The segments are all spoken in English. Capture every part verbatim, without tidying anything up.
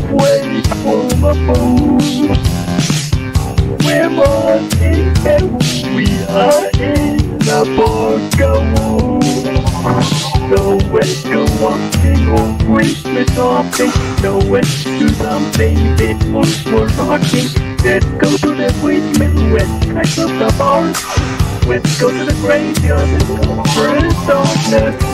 wait for my food. We're running and we are in the boweawis. So when you're walking or Christmas shopping, so when you do something bit more for rocking, let's go to the windmill and crack up the bars. Let's go to the graveyard and go for a darkness.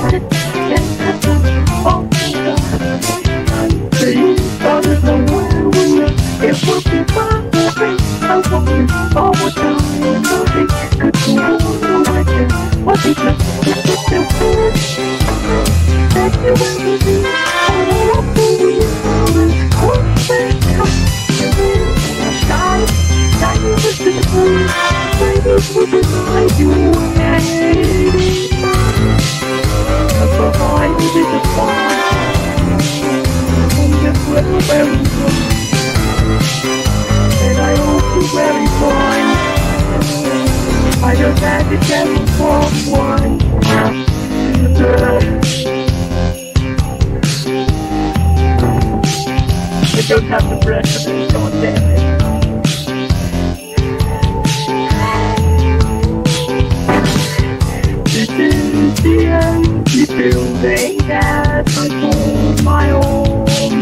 Oh, I'm saying I don't know where we are. It will be fine. I want you all the time. Nothing could go on like this. What is it? Thank you for me. I want to be always perfect. Shine, shine with the sun. Ladies will be like you and behind me is a fire. I'm just very, very good. And I hope you're very fine. I just had to get you from one. I don't have the pressure to this, god damn it. This is the empty building that I call my own.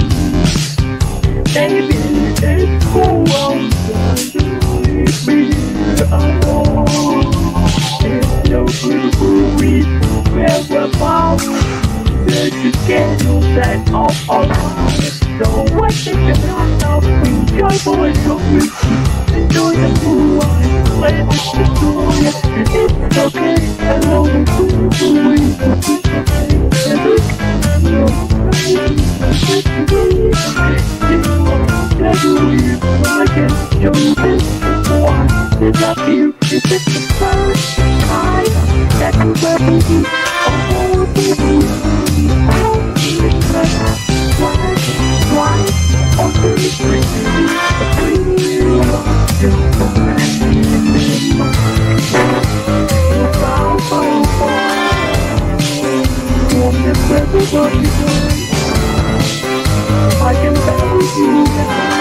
Baby, it's cold outside, leave me here alone. It's no good for we where we're bound. There's a schedule that all around. So I think about now, enjoy boys, so we enjoy the food. Let us enjoy it. It's okay, hello, the food, it's okay. I can show you this one. Is that you? Is this the first time that you ever do? Oh, baby, I don't need it. Why? Why? Oh, baby, baby, baby, you're the best in my life. Oh, oh, oh. Won't you ever what you do? I can tell you now.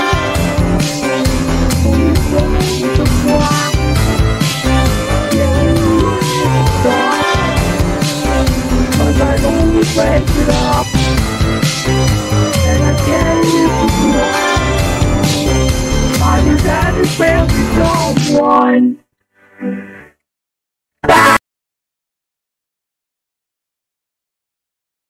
But I always wake it up, and I can't live with you. I just had to spare me someone.